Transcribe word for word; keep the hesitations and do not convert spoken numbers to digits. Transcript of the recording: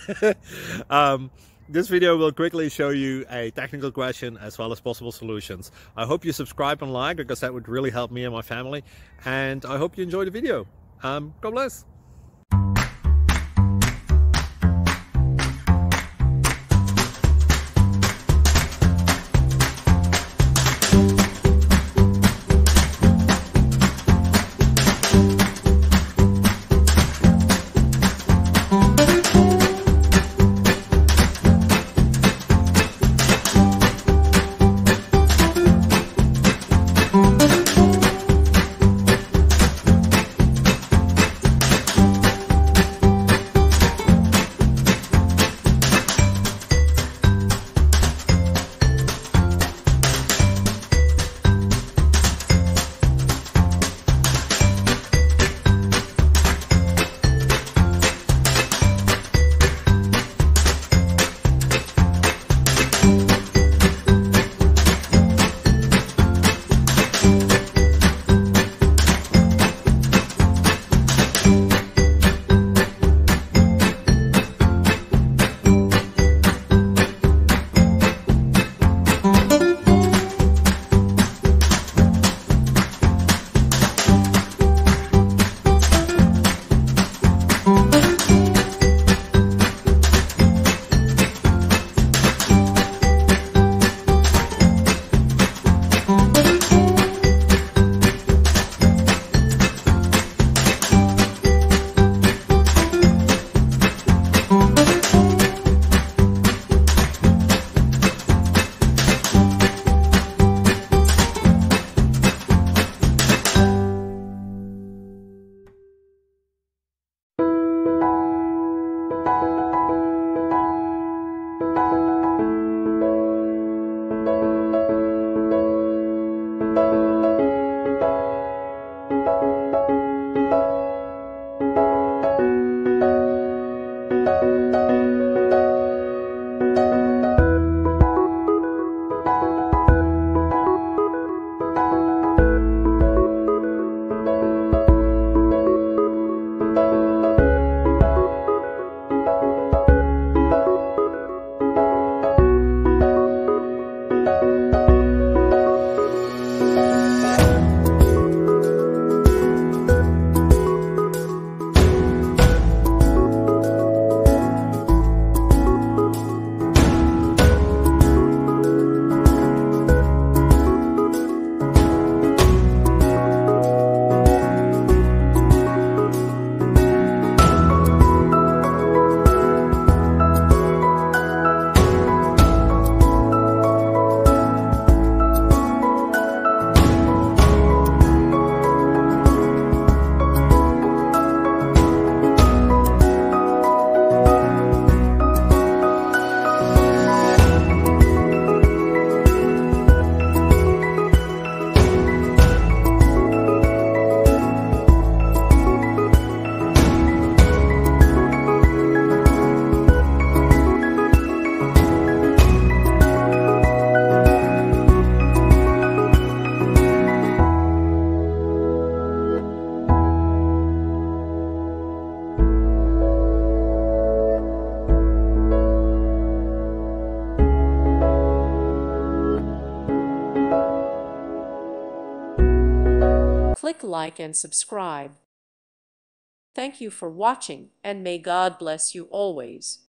um, this video will quickly show you a technical question as well as possible solutions. I hope you subscribe and like, because that would really help me and my family. And I hope you enjoy the video. Um, God bless. Click like and subscribe. Thank you for watching, and may God bless you always.